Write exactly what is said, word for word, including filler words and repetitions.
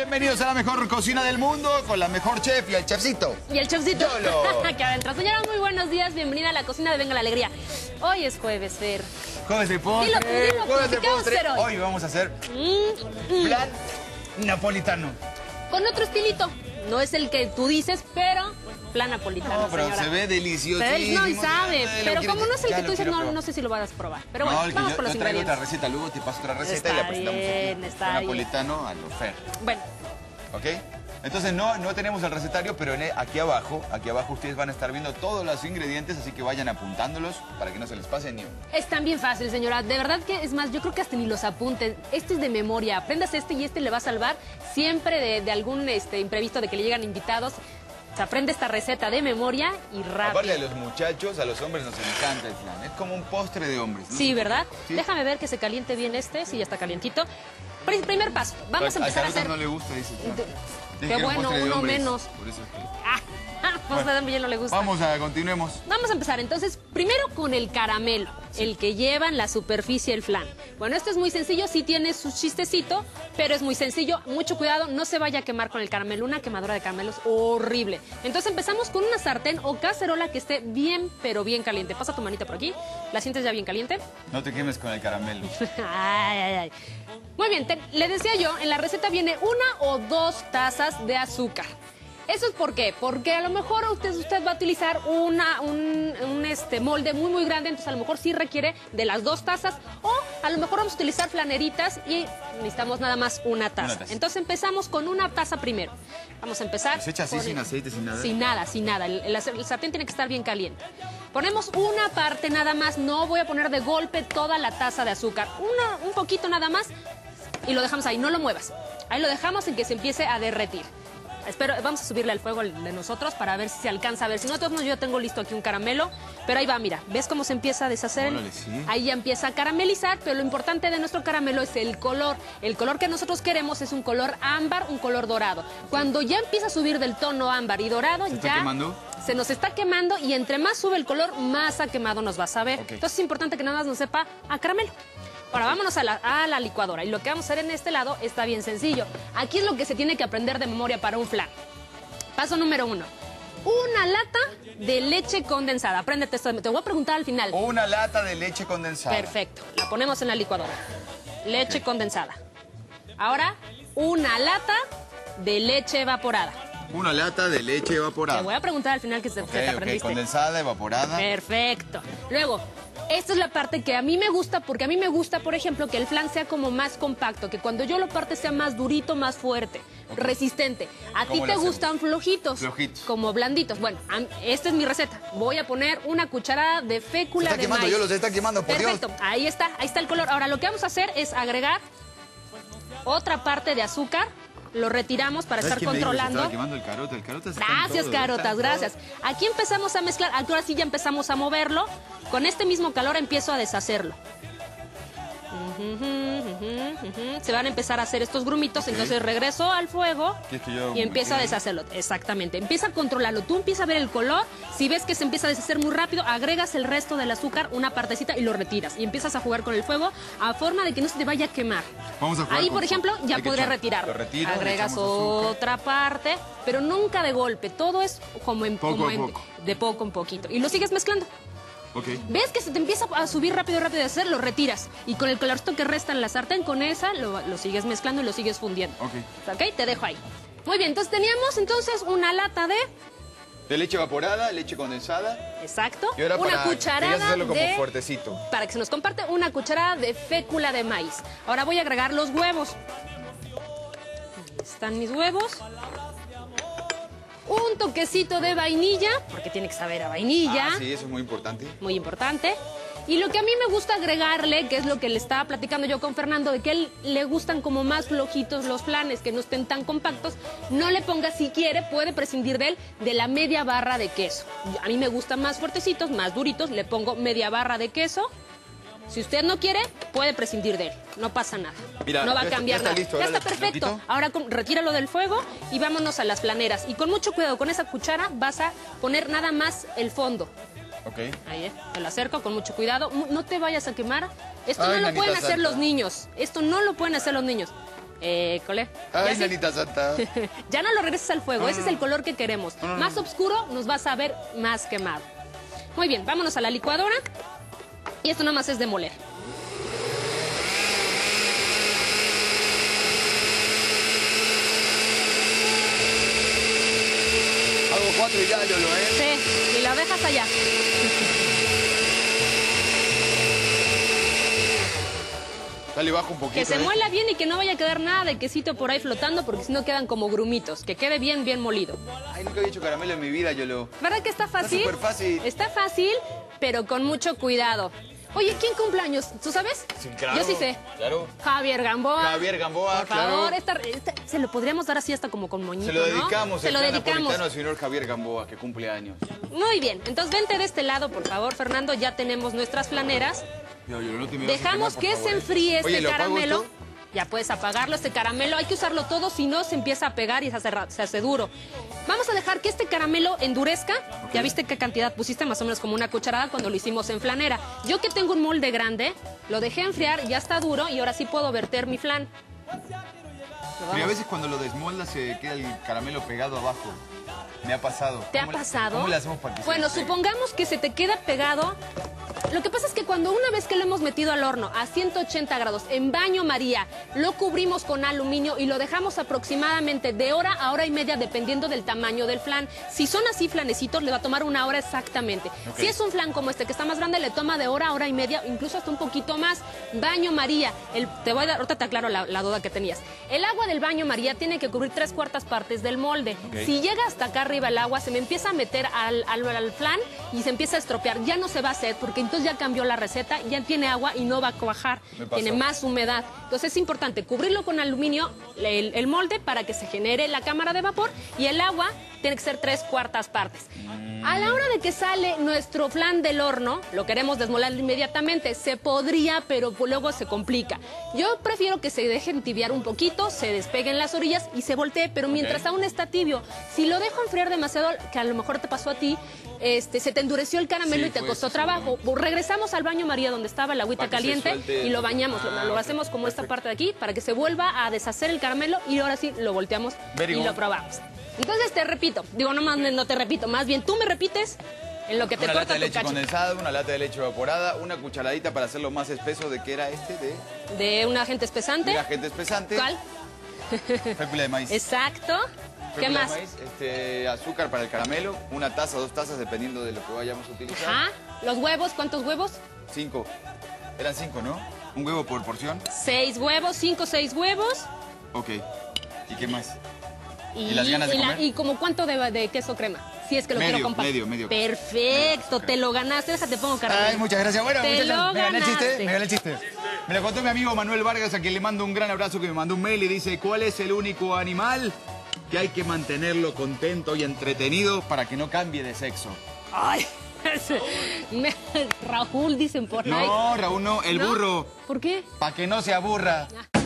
Bienvenidos a la mejor cocina del mundo con la mejor chef y el chefcito. Y el chefcito. Yolo. Aquí adentro. Señora, muy buenos días. Bienvenida a la cocina de Venga la Alegría. Hoy es jueves, Fer. Jueves de postre. Dilo tú, dilo tú. Jueves de ¿Qué vamos a postre. hacer hoy? Hoy vamos a hacer Mm, mm. plan napolitano. Con otro estilito. No es el que tú dices, pero plan napolitano, No, pero señora. se ve delicioso. Se ve- no, y sabe. Ya, Pero lo como no es el ya que lo tú dices, quiero no, probar. no sé si lo vas a probar. Pero No, bueno, el que vamos yo, por los yo traigo otra ingredientes. receta, luego te paso otra receta Está y la presentamos bien, aquí. está Plan bien. napolitano a lo Fer. Bueno, ¿Ok? Entonces no, no tenemos el recetario, pero en el- aquí abajo, aquí abajo ustedes van a estar viendo todos los ingredientes, así que vayan apuntándolos para que no se les pase ni uno. es bien fácil, señora. De verdad que es más, yo creo que hasta ni los apunten. Este es de memoria. Aprendas este y este le va a salvar siempre de, de algún este, imprevisto de que le llegan invitados. Se aprende esta receta de memoria y rápido. Aparte a los muchachos, a los hombres nos encanta el flan. Es como un postre de hombres, ¿no? Sí, ¿verdad? Sí. Déjame ver que se caliente bien este. Sí, ya está calientito. Pri- Primer paso. Vamos a empezar a Carota hacer... no le gusta, dice. el flan. De- Dice Qué que era un bueno, postre de uno hombres, menos. por eso es que- Ah, pues Bueno, también no le gusta. Vamos a, continuemos. Vamos a empezar entonces, primero con el caramelo, el que lleva en la superficie el flan. Bueno, esto es muy sencillo, sí tiene su chistecito, pero es muy sencillo. Mucho cuidado, no se vaya a quemar con el caramelo. Una quemadura de caramelo es horrible. Entonces empezamos con una sartén o cacerola que esté bien, pero bien caliente. Pasa tu manita por aquí, ¿la sientes ya bien caliente? No te quemes con el caramelo. Ay, ay, ay. Muy bien, te- le decía yo, en la receta viene una o dos tazas de azúcar. ¿Eso es por qué? Porque a lo mejor usted, usted va a utilizar una, un, un, este, molde muy, muy grande, entonces a lo mejor sí requiere de las dos tazas, o a lo mejor vamos a utilizar flaneritas y necesitamos nada más una taza. Una taza. Entonces empezamos con una taza primero. Vamos a empezar. ¿Se echa así con sin el- aceite, sin nada? Sin nada, sin nada. El, el, el sartén tiene que estar bien caliente. Ponemos una parte nada más, no voy a poner de golpe toda la taza de azúcar. Una, un poquito nada más y lo dejamos ahí, no lo muevas. Ahí lo dejamos en que se empiece a derretir. Espero, vamos a subirle al fuego de nosotros para ver si se alcanza a ver. Si no, entonces yo tengo listo aquí un caramelo, pero ahí va, mira, ¿ves cómo se empieza a deshacer? Órale, sí. Ahí ya empieza a caramelizar, pero lo importante de nuestro caramelo es el color. El color que nosotros queremos es un color ámbar, un color dorado. Cuando ya empieza a subir del tono ámbar y dorado, ¿Se está ya quemando? se nos está quemando y entre más sube el color, más a quemado nos va a saber. Ok. Entonces es importante que nada más nos sepa a caramelo. Ahora vámonos a la, a la licuadora y lo que vamos a hacer en este lado está bien sencillo. Aquí es lo que se tiene que aprender de memoria para un flan. Paso número uno. Una lata de leche condensada. Apréndete esto. Te voy a preguntar al final. Una lata de leche condensada. Perfecto. La ponemos en la licuadora. Leche condensada. Ahora, una lata de leche evaporada. Una lata de leche evaporada. Te voy a preguntar al final que se, Ok, que te ok, aprendiste. condensada, evaporada. Perfecto. Luego, esta es la parte que a mí me gusta, porque a mí me gusta, por ejemplo, que el flan sea como más compacto, que cuando yo lo parte sea más durito, más fuerte, Ok. resistente. A ti ¿Cómo te lo hacemos? gustan flojitos. Flojitos. Como blanditos. Bueno, a- esta es mi receta. Voy a poner una cucharada de fécula Se está de quemando, maíz. Yolo, se está quemando, por Dios. Perfecto. Ahí está, ahí está el color. Ahora, lo que vamos a hacer es agregar otra parte de azúcar. Lo retiramos para ¿Sabes estar quién me dijo que se controlando. estaba quemando el carota? El carota está en Gracias, todo, está Carotas, en gracias. Aquí empezamos a mezclar, ahora sí ya empezamos a moverlo. Con este mismo calor empiezo a deshacerlo. Ujú, ujú, ujú. Se van a empezar a hacer estos grumitos, Ok. entonces regreso al fuego ¿Quieres que yo y empiezo a me quede? deshacerlo. Exactamente, empieza a controlarlo. Tú empiezas a ver el color, si ves que se empieza a deshacer muy rápido, agregas el resto del azúcar, una partecita y lo retiras. Y empiezas a jugar con el fuego a forma de que no se te vaya a quemar. Vamos a jugar Ahí, con por eso. ejemplo, ya Hay que podré echar- retirarlo. lo retiro, le Agregas echamos azúcar. otra parte, pero nunca de golpe. Todo es como en, Poco como a en- poco. de poco en poquito. Y lo sigues mezclando. Ok. ¿Ves que se te empieza a subir rápido, rápido de hacer? Lo retiras. Y con el colorcito que resta en la sartén, con esa lo, lo sigues mezclando y lo sigues fundiendo. Ok. ¿Ok? Te dejo ahí. Muy bien, entonces teníamos entonces una lata de... De leche evaporada, leche condensada. Exacto. Y ahora una para, querías cucharada hacerlo como de... fuertecito. Para que se nos comparte una cucharada de fécula de maíz. Ahora voy a agregar los huevos. Ahí están mis huevos. Un toquecito de vainilla, porque tiene que saber a vainilla. Ah, sí, eso es muy importante. Muy importante. Y lo que a mí me gusta agregarle, que es lo que le estaba platicando yo con Fernando, de que a él le gustan como más flojitos los flanes, que no estén tan compactos, no le ponga, si quiere, puede prescindir de él, de la media barra de queso. A mí me gustan más fuertecitos, más duritos, le pongo media barra de queso. Si usted no quiere, puede prescindir de él, no pasa nada. Mira, no va ya a está- cambiar ya está nada. listo, ya ahora está le- ¿lo perfecto. quito? Ahora con- retíralo del fuego y vámonos a las flaneras. Y con mucho cuidado, con esa cuchara vas a poner nada más el fondo. Ok. Ahí, eh, te lo acerco con mucho cuidado. Mu- No te vayas a quemar. Esto Ay, no lo nanita pueden hacer santa. los niños. Esto no lo pueden hacer los niños. Eh, cole. Ay, nanita santa. Ya no lo regreses al fuego, ese es el color que queremos. No, no, no. Más oscuro nos vas a ver más quemado. Muy bien, vámonos a la licuadora. Y esto nomás es de moler. Hago cuatro y ya, Lolo, ¿eh? Sí, y la dejas allá. Dale, bajo un poquito. Que se ¿eh? muela bien y que no vaya a quedar nada de quesito por ahí flotando, porque si no quedan como grumitos. Que quede bien, bien molido. Ay, nunca había hecho caramelo en mi vida, Yolo. ¿Verdad que está fácil? Está súper fácil. Está fácil, pero con mucho cuidado. Oye, ¿quién cumpleaños? ¿Tú sabes? Sí, claro. Yo sí sé. Claro. Javier Gamboa. Javier Gamboa, Por claro. favor, esta, esta- se lo podríamos dar así hasta como con moñito, Se lo ¿no? dedicamos, Se el lo plan dedicamos. napolitano al señor Javier Gamboa, que cumple años. Muy bien, entonces vente de este lado, por favor, Fernando. Ya tenemos nuestras flaneras. Yo, Yolo, no te me vas a Dejamos quemar, por que favor, se ¿eh? enfríe este Oye, ¿lo apago caramelo. esto? Ya puedes apagarlo, este caramelo. Hay que usarlo todo, si no se empieza a pegar y se hace, ra- se hace duro. Vamos a dejar que este caramelo endurezca. Ya viste qué cantidad pusiste, más o menos como una cucharada cuando lo hicimos en flanera. Yo que tengo un molde grande, lo dejé enfriar, ya está duro y ahora sí puedo verter mi flan. Lo Pero a vamos- veces cuando lo desmoldas se queda el caramelo pegado abajo. Me ha pasado. ¿Te ha ¿Cómo le- pasado? ¿Cómo le hacemos para que se Bueno, pegue? supongamos que se te queda pegado. Lo que pasa es que cuando una vez que lo hemos metido al horno a ciento ochenta grados en baño María, lo cubrimos con aluminio y lo dejamos aproximadamente de hora a hora y media dependiendo del tamaño del flan. Si son así flanecitos, le va a tomar una hora exactamente. Ok. Si es un flan como este que está más grande, le toma de hora a hora y media, incluso hasta un poquito más. Baño María, el, te voy a dar, ahorita te aclaro la, la duda que tenías. El agua del baño María tiene que cubrir tres cuartas partes del molde. Ok. Si llega hasta acá arriba el agua, se me empieza a meter al, al, al flan y se empieza a estropear. Ya no se va a hacer porque entonces ya cambió la receta, ya tiene agua y no va a cuajar. Me pasó. Tiene más humedad. Entonces es importante cubrirlo con aluminio, el, el molde, para que se genere la cámara de vapor y el agua tiene que ser tres cuartas partes. A la hora de que sale nuestro flan del horno, lo queremos desmolar inmediatamente. Se podría, pero pues luego se complica. Yo prefiero que se dejen tibiar un poquito, se despeguen las orillas y se voltee, pero mientras Ok. aún está tibio. Si lo dejo enfriar demasiado, que a lo mejor te pasó a ti, este, se te endureció el caramelo Sí, y te fue costó eso, trabajo. Regresamos al baño María donde estaba el agüita Para que se caliente suelte. y lo bañamos. Lo, Ah, lo ok. hacemos como esta Perfecto. parte de aquí para que se vuelva a deshacer el caramelo y ahora sí lo volteamos Very y good. lo probamos. Entonces te repito, digo, no más no te repito, más bien tú me repites en lo que te Una corta lata de tu leche cacho. condensada, una lata de leche evaporada, una cucharadita para hacerlo más espeso de que era este de De un agente espesante. un agente espesante. ¿Cuál? Fécula de maíz. Exacto. ¿Qué Fécula de más? maíz, este, azúcar para el caramelo, una taza, dos tazas, dependiendo de lo que vayamos a utilizar. Ajá. Los huevos, ¿cuántos huevos? Cinco. Eran cinco, ¿no? Un huevo por porción. Seis huevos, cinco, seis huevos. Ok. ¿Y qué más? Y, ¿Y las ganas de y comer? ¿Y como cuánto de, de queso crema? Si es que lo Medio, quiero compartir. medio, medio. Perfecto, te lo ganaste. Déjate, pongo caramelo. Ay, muchas gracias. Bueno, Te muchachos, lo me gané el chiste, ganaste. me gané el chiste. Me lo contó mi amigo Manuel Vargas, a quien le mando un gran abrazo, que me mandó un mail y dice, ¿cuál es el único animal que hay que mantenerlo contento y entretenido para que no cambie de sexo? Ay, me- Raúl dicen por ahí. No, Raúl, no, el ¿No? burro, ¿Por qué? para que no se aburra. Ah.